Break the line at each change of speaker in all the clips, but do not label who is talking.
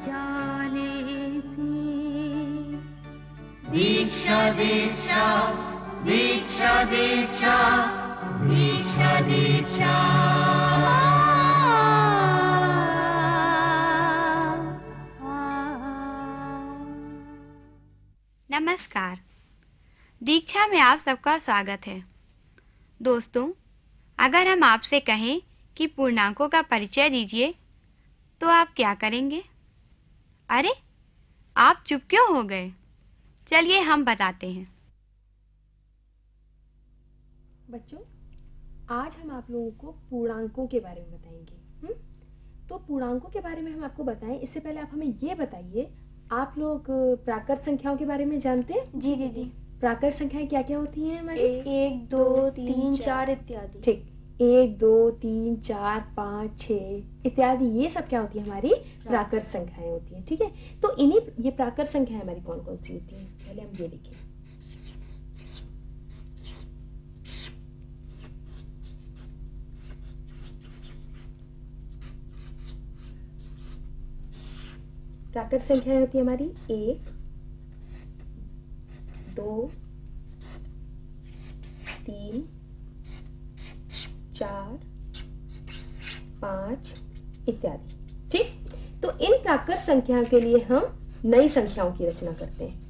जाले से।
दीक्षा दीक्षा दीक्षा दीक्षा दीक्षा दीक्षा।
नमस्कार, दीक्षा में आप सबका स्वागत है। दोस्तों, अगर हम आपसे कहें कि पूर्णांकों का परिचय दीजिए तो आप क्या करेंगे? अरे, आप चुप क्यों हो गए? चलिए हम बताते हैं।
बच्चों, आज हम आप लोगों को पूर्णांकों के बारे में बताएंगे। तो पूर्णांकों के बारे में हम आपको बताएं, इससे पहले आप हमें ये बताइए, आप लोग प्राकृत संख्याओं के बारे में जानते हैं?
जी दीदी।
प्राकृत संख्याएं क्या क्या होती हैं हमारी?
1 2 3 4 इत्यादि।
ठीक, 1 2 3 4 5 6 इत्यादि, ये सब क्या होती है? हमारी प्राकृत संख्याएं होती हैं। ठीक है, तो इन्हीं ये प्राकृत संख्याएं हमारी कौन कौन सी होती हैं? पहले हम ये लिखें। प्राकृत संख्याएं होती है हमारी 1 2 3 4 5 इत्यादि। ठीक, तो इन प्राकृत संख्याओं के लिए हम नई संख्याओं की रचना करते हैं।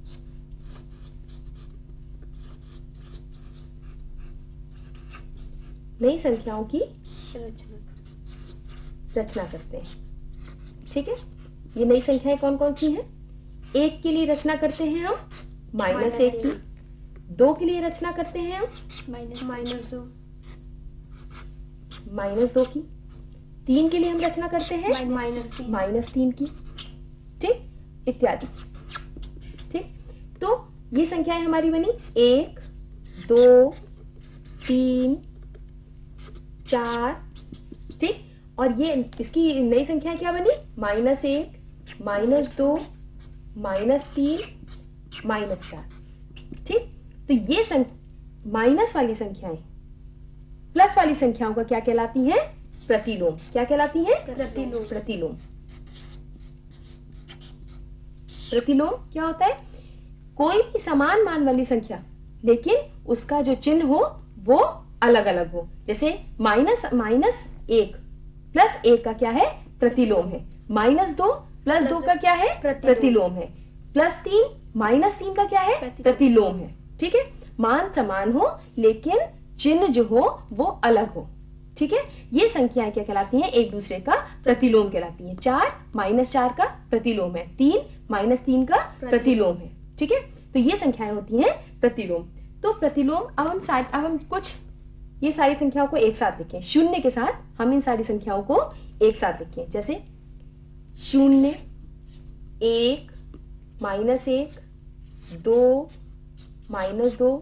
नई संख्याओं की रचना करते हैं। ठीक है, ये नई संख्याएं कौन कौन सी हैं? 1 के लिए रचना करते हैं हम -1 की। 2 के लिए रचना करते हैं हम -2 की। 3 के लिए हम रचना करते हैं -3 की। ठीक, इत्यादि। ठीक, तो ये संख्याएं हमारी बनी 1 2 3 4। ठीक, और ये इसकी नई संख्या क्या बनी? -1 -2 -3 -4। ठीक, तो ये माइनस वाली संख्याएं प्लस वाली संख्याओं का क्या कहलाती हैं? प्रतिलोम। क्या कहलाती हैं? प्रतिलोम। प्रतिलोम। प्रतिलोम क्या होता है? कोई भी समान मान वाली संख्या, लेकिन उसका जो चिन्ह हो वो अलग अलग हो। जैसे -1 प्लस 1 का क्या है? प्रतिलोम है। -2 प्लस 2 का क्या है? प्रतिलोम है। +3 -3 का क्या है? प्रतिलोम है। ठीक है, मान समान हो लेकिन चिन्ह जो हो वो अलग हो। ठीक है, ये संख्याएं क्या कहलाती हैं? एक दूसरे का प्रतिलोम कहलाती हैं। 4 -4 का प्रतिलोम है। 3 -3 का प्रतिलोम है। ठीक है, तो ये संख्याएं होती हैं प्रतिलोम। तो प्रतिलोम, अब हम कुछ ये सारी संख्याओं को एक साथ लिखें। 0 के साथ हम इन सारी संख्याओं को एक साथ लिखें। जैसे 0 1 -1 2 -2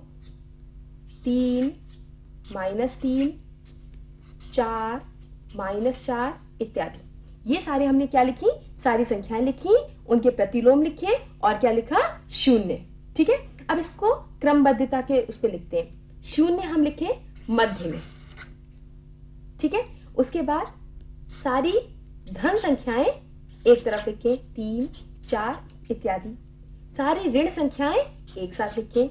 3 -3 4 -4 इत्यादि। ये सारे हमने क्या लिखी? सारी संख्याएं लिखी, उनके प्रतिलोम लिखे और क्या लिखा? 0। ठीक है, अब इसको क्रमबद्धता के उस पे लिखते हैं। 0 हम लिखे मध्य में। ठीक है, उसके बाद सारी धन संख्याएं एक तरफ लिखें, 3 4 इत्यादि। सारी ऋण संख्याएं एक साथ लिखें,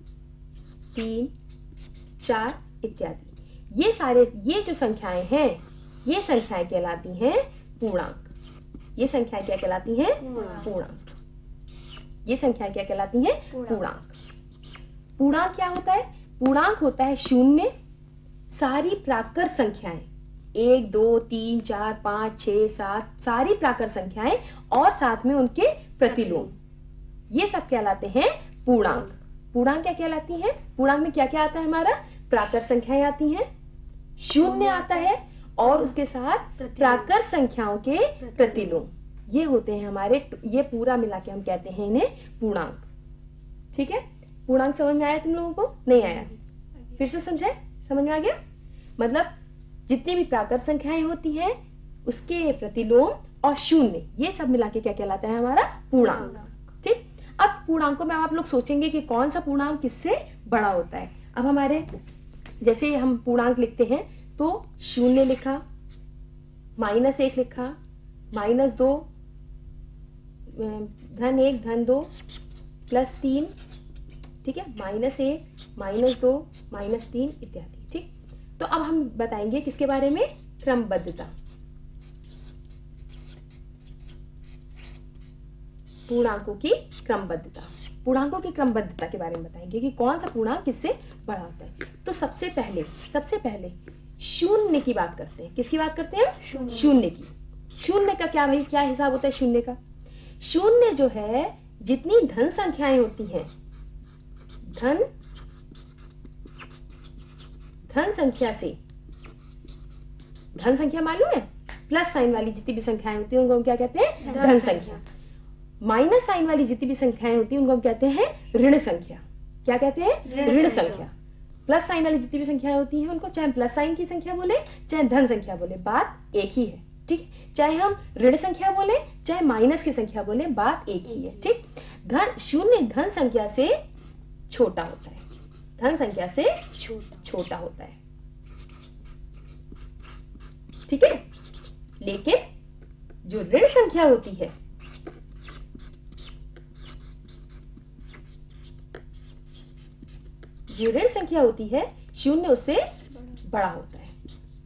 3 4 इत्यादि। ये जो संख्याएं हैं, ये संख्याएं कहलाती हैं पूर्णांक। ये संख्याएं क्या कहलाती हैं? पूर्णांक। ये संख्याएं क्या कहलाती हैं? पूर्णांक। पूर्णांक क्या होता है? पूर्णांक होता है 0, सारी प्राकृत संख्याएं 1 2 3 4 5 6 7 सारी प्राकृत संख्याएं और साथ में उनके प्रतिलोम, ये सब कहलाते हैं पूर्णांक। पूर्णांक क्या कहलाती हैं? पूर्णांक में क्या क्या आता है हमारा? प्राकृत संख्याएं आती हैं, 0 आता है और उसके साथ प्राकृत संख्याओं के प्रतिलोम, ये होते हैं हमारे। ये पूरा मिला के हम कहते हैं इन्हें पूर्णांक। ठीक है, पूर्णांक समझ में आया तुम लोगों को? नहीं आया? फिर से समझाए? समझ में आ गया? मतलब जितनी भी प्राकृत संख्याएं होती हैं उसके प्रतिलोम और 0, ये सब मिला के क्या कहलाता है? हमारा पूर्णांक। ठीक, अब पूर्णांकों में आप लोग सोचेंगे कि कौन सा पूर्णांक किससे बड़ा होता है। अब हमारे जैसे हम पूर्णांक लिखते हैं तो 0 लिखा, -1 लिखा, -2 धन 1 धन 2 प्लस 3, ठीक है, -1 -2 -3 इत्यादि। ठीक, तो अब हम बताएंगे किसके बारे में, क्रमबद्धता, पूर्णांकों की क्रमबद्धता। पूर्णांकों की क्रमबद्धता के बारे में बताएंगे कि कौन सा पूर्णांक किससे बड़ा होता है। तो सबसे पहले शून्य की बात करते हैं। किसकी बात करते हैं, शून्य की। शून्य का क्या भाई, क्या हिसाब होता है शून्य का? शून्य जो है, जितनी धन संख्याएं होती हैं, धन संख्या मालूम है, प्लस साइन वाली जितनी भी संख्याएं होती हैं उनको हम क्या कहते हैं, धन संख्या। माइनस साइन वाली जितनी भी संख्याएं होती हैं उनको हम कहते हैं ऋण संख्या। क्या कहते हैं, ऋण संख्या। प्लस साइन वाली जितनी भी संख्याएं होती हैं उनको चाहे प्लस साइन की संख्या बोले चाहे धन संख्या बोले, बात एक ही है। ठीक, चाहे हम ऋण संख्या बोले चाहे माइनस की संख्या बोले, बात एक ही है। ठीक, शून्य धन संख्या से छोटा होता है, धन संख्या से छोटा होता है। ठीक है, लेकिन जो ऋण संख्या होती है, जो ऋण संख्या होती है, शून्य उससे बड़ा होता है।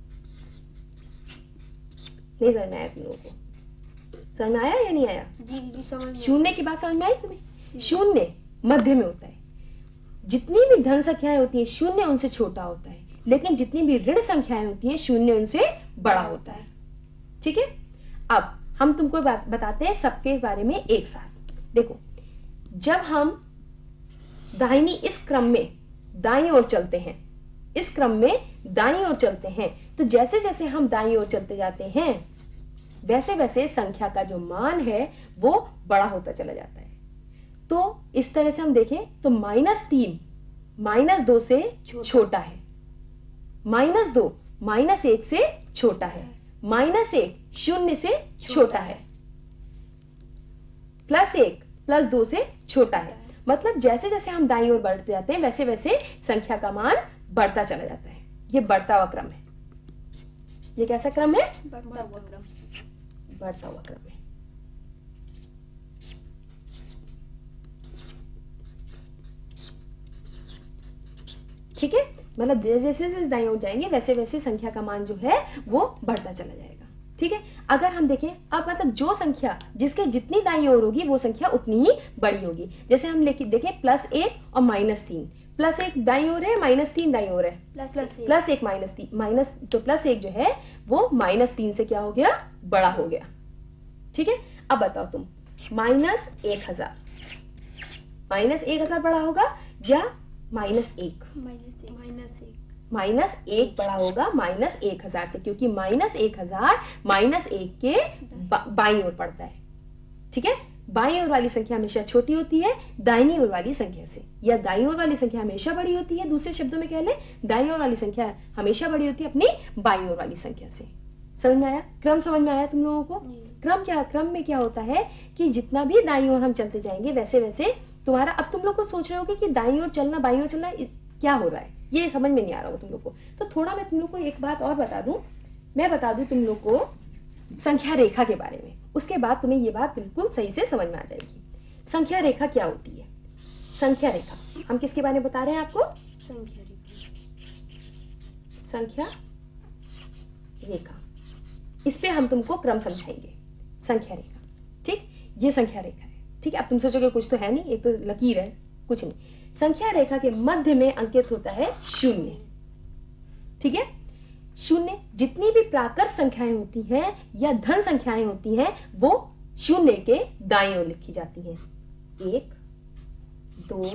नहीं समझ में आया तुम लोगों को? समझ में आया या नहीं आया?
जी समझ।
शून्य की बात समझ में आई तुम्हें? शून्य मध्य में होता है। जितनी भी धन संख्याएं होती हैं शून्य उनसे छोटा होता है, लेकिन जितनी भी ऋण संख्याएं होती हैं शून्य उनसे बड़ा होता है। ठीक है, अब हम तुमको बताते हैं सबके बारे में एक साथ। देखो, जब हम दाहिनी इस क्रम में दाईं ओर चलते हैं, इस क्रम में दाईं ओर चलते हैं, तो जैसे जैसे हम दाईं ओर चलते जाते हैं वैसे वैसे संख्या का जो मान है वो बड़ा होता चला जाता है। तो इस तरह से हम देखें तो -3 -2 से छोटा है, -2 -1 से छोटा है, -1 0 से छोटा है, +1 +2 से छोटा है। मतलब जैसे जैसे हम दाईं ओर बढ़ते जाते हैं वैसे वैसे संख्या का मान बढ़ता चला जाता है। ये बढ़ता हुआ क्रम है। ये कैसा क्रम है? बढ़ता हुआ क्रम है। ठीक है, मतलब जैसे जैसे दाईं ओर जाएंगे वैसे वैसे संख्या का मान जो है वो बढ़ता चला जाएगा। ठीक है, अगर हम देखें अब मतलब जो संख्या जिसके जितनी दाईं ओर होगी वो संख्या उतनी ही बड़ी होगी। जैसे हम लेके देखें +1 और -3, +1 दाईं ओर है, -3 दाईं ओर है, +1 -3 माइनस, तो +1 जो है वो -3 से क्या हो गया, बड़ा हो गया। ठीक है, अब बताओ तुम, -1000 बड़ा होगा या -1? -1 बड़ा होगा -1000 से, क्योंकि -1000 -1 के बाईं ओर पड़ता है। ठीक है, बाईं ओर वाली संख्या हमेशा छोटी होती है दाहिनी ओर वाली संख्या से, या दाईं ओर वाली संख्या हमेशा बड़ी होती है, दूसरे शब्दों में कह लें दाईं ओर वाली संख्या हमेशा बड़ी होती है अपनी बाईं ओर वाली संख्या से। समझ में आया? क्रम समझ में आया तुम लोगों को? क्रम में क्या होता है कि जितना भी दाईं ओर हम चलते जाएंगे वैसे वैसे तुम्हारा, अब तुम लोग को सोच रहे होगे कि दाईं ओर चलना बाईं ओर चलना क्या हो रहा है, ये समझ में नहीं आ रहा होगा तुम लोग को। तो थोड़ा मैं तुम लोग को एक बात और बता दूं, मैं बता दूं तुम लोग को संख्या रेखा के बारे में, उसके बाद तुम्हें ये बात बिल्कुल सही से समझ में आ जाएगी। संख्या रेखा क्या होती है? संख्या रेखा हम किसके बारे में बता रहे हैं आपको? संख्या रेखा। इस पे हम तुमको क्रम समझाएंगे। संख्या रेखा, ठीक, ये संख्या रेखा है। ठीक है, अब तुम सोचोगे कुछ तो है नहीं, एक तो लकीर है, कुछ नहीं। संख्या रेखा के मध्य में अंकित होता है 0। ठीक है, 0 जितनी भी प्राकृत संख्याएं होती हैं या धन संख्याएं होती हैं वो 0 के दाईं ओर लिखी जाती हैं। 1 2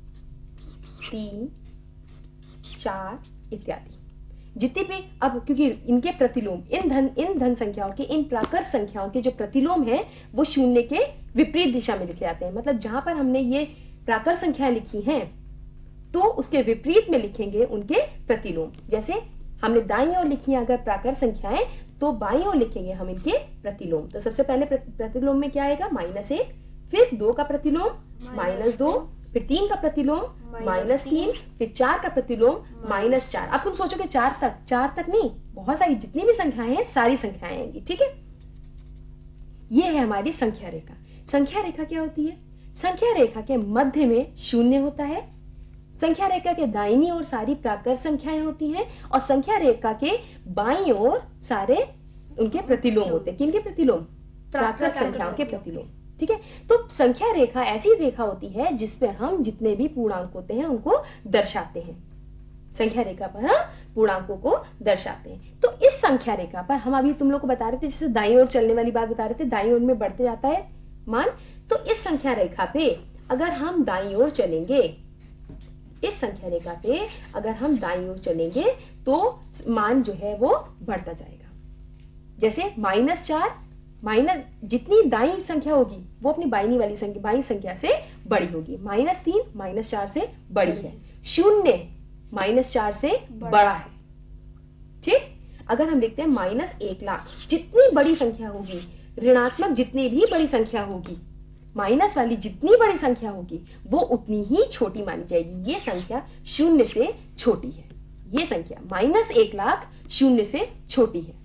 3 4 इत्यादि जितनी भी, अब क्योंकि इनके प्रतिलोम इन धन संख्याओं के, इन प्राकृत संख्याओं के जो प्रतिलोम है वो 0 के विपरीत दिशा में लिखे जाते हैं। मतलब जहां पर हमने ये प्राकृत संख्याएं लिखी हैं तो उसके विपरीत में लिखेंगे उनके प्रतिलोम। जैसे हमने दाईं ओर लिखी है अगर प्राकृत संख्याएं तो बाईं ओर लिखेंगे हम इनके प्रतिलोम। तो सबसे पहले प्रतिलोम में क्या आएगा? -1, फिर 2 का प्रतिलोम -2, फिर 3 का प्रतिलोम -3, फिर 4 का प्रतिलोम -4। अब तुम सोचोगे 4 तक नहीं, बहुत सारी जितनी भी संख्याएं हैं सारी संख्याएं आएंगी। ठीक है, ये है हमारी संख्या रेखा। संख्या रेखा क्या होती है? संख्या रेखा के मध्य में शून्य होता है। संख्या रेखा के दाहिनी ओर सारी प्राकृत संख्याएं होती हैं और संख्या रेखा के बाईं ओर सारे उनके प्रतिलोम होते हैं। किनके प्रतिलोम? प्राकृत संख्याओं के प्रतिलोम। ठीक है, तो संख्या रेखा ऐसी रेखा होती है जिस पर हम जितने भी पूर्णांक होते हैं उनको दर्शाते हैं। संख्या रेखा पर हम पूर्णांकों को दर्शाते हैं। तो इस संख्या रेखा पर हम अभी तुम लोग को बता रहे थे, जैसे दाईं ओर चलने वाली बात बता रहे थे, दाईं ओर में बढ़ते जाता है मान। तो इस संख्या रेखा पे अगर हम दाईं ओर चलेंगे, इस संख्या रेखा पे अगर हम दाईं ओर चलेंगे तो मान जो है वो बढ़ता जाएगा। जैसे -4, माइनस जितनी दाईं संख्या होगी वो अपनी बाईं वाली संख्या, बाईं संख्या से बड़ी होगी। -3 -4 से बड़ी है। 0 -4 से बड़ा है। ठीक, अगर हम लिखते हैं -1 लाख, जितनी बड़ी संख्या होगी, ऋणात्मक जितनी भी बड़ी संख्या होगी, माइनस वाली जितनी बड़ी संख्या होगी वो उतनी ही छोटी मानी जाएगी। ये संख्या 0 से छोटी है। ये संख्या -1 लाख 0 से छोटी है।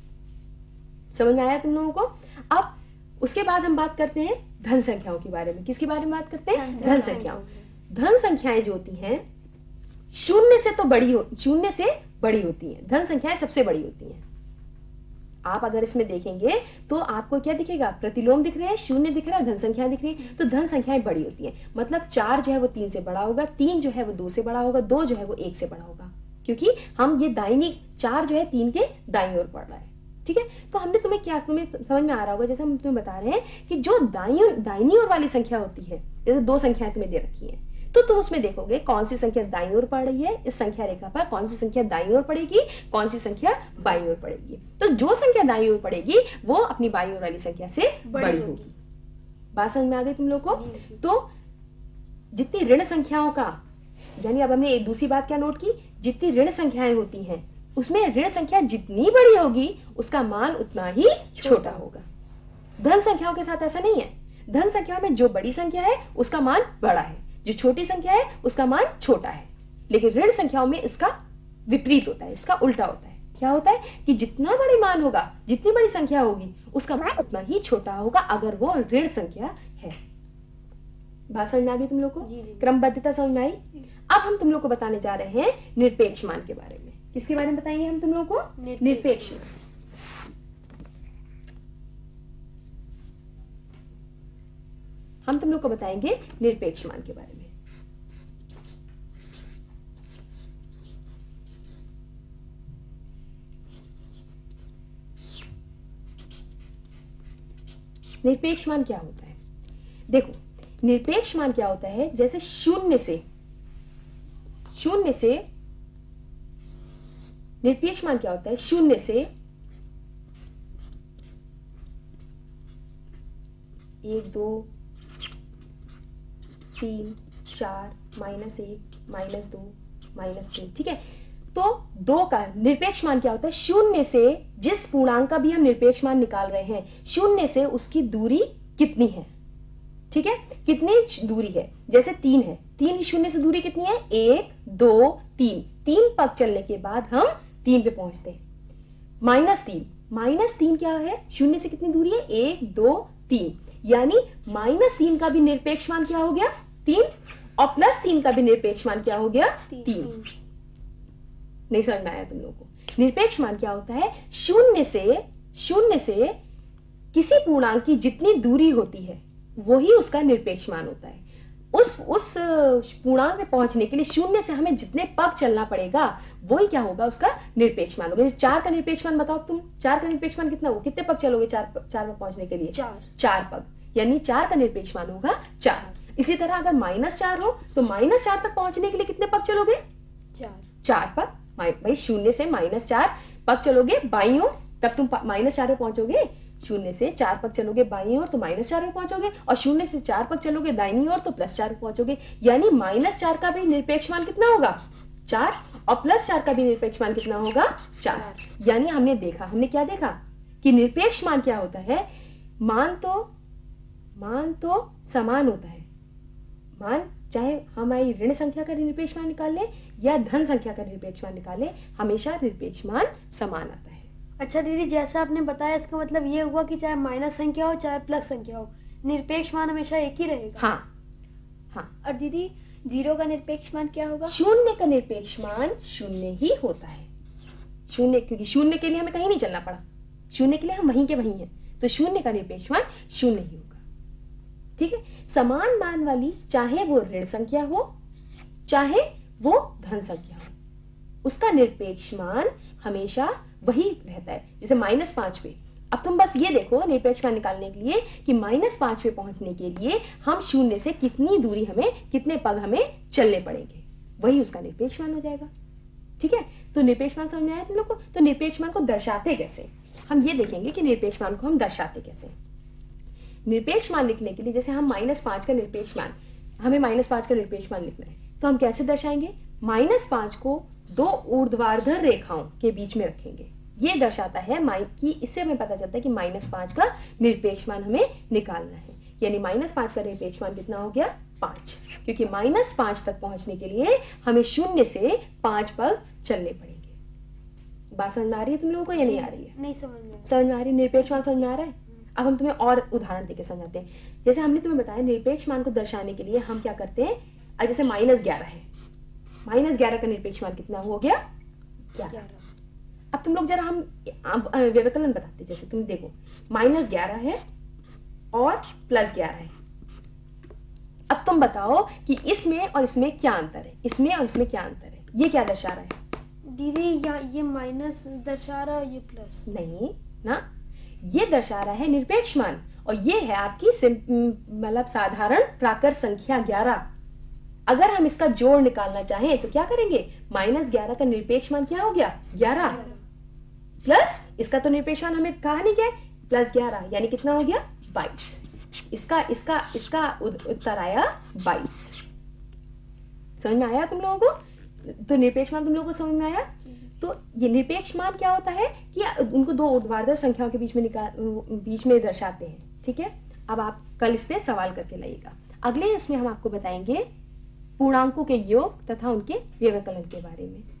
समझ में आया तुम लोगों को? अब उसके बाद हम बात करते हैं धन संख्याओं के बारे में। किसके बारे में बात करते हैं? धन संख्याओं। धन संख्याएं जो होती हैं 0 से तो बड़ी 0 से बड़ी होती हैं। धन संख्याएं सबसे बड़ी होती हैं। आप अगर इसमें देखेंगे तो आपको क्या दिखेगा? प्रतिलोम दिख रहे हैं, 0 दिख रहा है, धन संख्याएं दिख रही है। तो धन संख्याएं बड़ी होती हैं। मतलब 4 जो है वो 3 से बड़ा होगा, 3 जो है वो 2 से बड़ा होगा, 2 जो है वो 1 से बड़ा होगा, क्योंकि हम ये दाहिनी 4 जो है 3 के दाईं ओर पड़ रहा है। ठीक है, तो हमने तुम्हें समझ में आ रहा होगा, जैसे हम तुम्हें बता रहे हैं कि जो दाहिनी ओर वाली संख्या होती है, जैसे 2 संख्याएं तुम्हें दे रखी हैं, तो तुम उसमें देखोगे कौन सी संख्या दाईं ओर पड़ रही है। इस संख्या रेखा पर कौन सी संख्या दाईं ओर पड़ेगी, कौन सी संख्या बाईं ओर पड़ेगी। तो जो संख्या दाईं ओर पड़ेगी वो अपनी बाईं ओर वाली संख्या से बड़ी होगी। बात समझ में आ गई तुम लोग को? तो जितनी ऋण संख्याओं का, यानी अब हमने एक दूसरी बात क्या नोट की, जितनी ऋण संख्याएं होती हैं उसमें ऋण संख्या जितनी बड़ी होगी उसका मान उतना ही छोटा होगा। धन संख्याओं के साथ ऐसा नहीं है। धन संख्या में जो बड़ी संख्या है उसका मान बड़ा है, जो छोटी संख्या है उसका मान छोटा है। लेकिन ऋण संख्याओं में इसका विपरीत होता है, इसका उल्टा होता है। क्या होता है कि जितना बड़ी मान होगा, जितनी बड़ी संख्या होगी उसका मान उतना ही छोटा होगा अगर वो ऋण संख्या है। बात समझ में आ गई तुम लोग को? क्रमबद्धता समझ में आई? अब हम तुम लोग को बताने जा रहे हैं निरपेक्ष मान के बारे में। किसके बारे में बताएंगे हम तुम लोग को? निरपेक्ष मान। हम तुम लोग को बताएंगे निरपेक्ष मान के बारे में। निरपेक्ष मान क्या होता है? देखो, निरपेक्ष मान क्या होता है, जैसे 0 से निरपेक्ष मान क्या होता है? 0 से 1 2 3 4 -1 -2 -3। ठीक है, तो 2 का निरपेक्ष मान क्या होता है? 0 से जिस पूर्णांक का भी हम निरपेक्ष मान निकाल रहे हैं, 0 से उसकी दूरी कितनी है? ठीक है, कितनी दूरी है? जैसे 3 है, 3 0 से दूरी कितनी है? 1 2 3। 3 पग चलने के बाद हम 3 पे पहुंचते हैं। -3 क्या है? 0 से कितनी दूरी है? 1 2 3। यानी -3 का भी निरपेक्ष मान क्या हो गया? 3। और +3 का भी निरपेक्ष मान क्या हो गया? 3। नहीं समझ में आया तुम लोगों को? निरपेक्ष मान क्या होता है? 0 से किसी पूर्णांक की जितनी दूरी होती है वही उसका निरपेक्ष मान होता है। उस पूर्णांक में पहुंचने के लिए 0 से हमें जितने पग चलना पड़ेगा वही क्या होगा? उसका निरपेक्ष मान होगा। 4 का निरपेक्ष मान बताओ तुम। 4 का निरपेक्ष मान कितना होगा? कितने पग चलोगे 4 पर पहुंचने के लिए? 4 पग, यानी 4 का निरपेक्ष मान होगा 4। इसी तरह अगर -4 हो तो -4 तक पहुंचने के लिए कितने पग चलोगे? 4 पग। भाई 0 से -4 पग चलोगे बाईं ओर, तब तुम -4 पे पहुंचोगे। 0 से 4 पग चलोगे बाईं ओर तो -4 पे पहुंचोगे, और 0 से 4 पग चलोगे दाहिनी ओर तो +4 पे पहुंचोगे। यानी -4 का भी निरपेक्ष मान कितना होगा? 4। और +4 का भी निरपेक्ष मान कितना होगा? 4। यानी हमने क्या देखा कि निरपेक्ष मान क्या होता है? मान तो समान होता है। मान चाहे हमारी ऋण संख्या का निरपेक्ष मान निकाल ले या धन संख्या का निरपेक्ष मान निकाले, हमेशा निरपेक्ष मान समान आता है।
अच्छा दीदी, जैसा आपने बताया इसका मतलब ये हुआ कि चाहे माइनस संख्या हो चाहे प्लस संख्या हो, निरपेक्ष मान हमेशा एक ही रहेगा।
हाँ,
और दीदी 0 का निरपेक्ष मान क्या होगा?
शून्य का निरपेक्ष मान शून्य ही होता है। शून्य, क्योंकि शून्य के लिए हमें कहीं नहीं चलना पड़ा, शून्य के लिए हम वहीं के वहीं हैं, तो शून्य का निरपेक्ष मान शून्य ही होगा। ठीक है, समान मान वाली चाहे वो ऋण संख्या हो चाहे वो धन संख्या हो, उसका निरपेक्ष मान हमेशा वही रहता है। जैसे -5 पे, अब तुम बस ये देखो निरपेक्ष मान निकालने के लिए कि -5 पे पहुंचने के लिए हम शून्य से कितनी दूरी, हमें कितने पग हमें चलने पड़ेंगे, वही उसका निरपेक्ष मान हो जाएगा। ठीक है, तो निरपेक्ष मान समझ में आया तुम लोग को? तो निरपेक्ष मान को दर्शाते कैसे, हम ये देखेंगे कि निरपेक्ष मान को हम दर्शाते कैसे। निरपेक्ष मान लिखने के लिए जैसे हम -5 का निरपेक्ष मान, हमें -5 का निरपेक्ष मान लिखना है, तो हम कैसे दर्शाएंगे? -5 को 2 ऊर्ध्वाधर रेखाओं के बीच में रखेंगे। ये दर्शाता है कि इससे हमें पता चलता है कि -5 का निरपेक्ष मान हमें निकालना है। यानी -5 का निरपेक्ष मान कितना हो गया? 5, क्योंकि -5 तक पहुंचने के लिए हमें शून्य से 5 पग चलने पड़ेंगे। बात समझ में आ रही है तुम लोगों को या नहीं आ रही है?
नहीं समझ में।
समझ में आ रही है? निरपेक्ष मान समझ में आ रहा है? अब हम तुम्हें और उदाहरण देके समझाते हैं। जैसे हमने तुम्हें बताया निरपेक्ष मान को दर्शाने के लिए हम क्या करते हैं, जैसे -11 है, -11 का निरपेक्ष मान कितना हो गया? 11। अब तुम लोग जरा हम व्यवकलन बताते, जैसे तुम देखो -11 है और +11 है। अब तुम बताओ कि इसमें और इसमें क्या अंतर है, इसमें और इसमें क्या अंतर है, ये क्या दर्शा रहा है?
दीदी यहाँ ये माइनस दर्शा रहा है, ये प्लस
नहीं ना, ये दर्शा रहा है निरपेक्ष मान, और ये है आपकी मतलब साधारण प्राकृत संख्या 11। अगर हम इसका जोड़ निकालना चाहें तो क्या करेंगे? -11 का निरपेक्ष मान क्या हो गया? 11 प्लस इसका तो निरपेक्ष मान हमें कहा नहीं गया, +11 यानी कितना हो गया? 22। इसका उत्तर आया 22। समझ में आया तुम लोगों को? तो निरपेक्ष मान तुम लोगों को समझ में आया? तो ये निरपेक्ष मान क्या होता है कि उनको 2 ऊर्ध्वाधर संख्याओं के बीच में दर्शाते हैं। ठीक है, अब आप कल इस पे सवाल करके लाइएगा। अगले इसमें हम आपको बताएंगे पूर्णांकों के योग तथा उनके व्यवकलन के बारे में।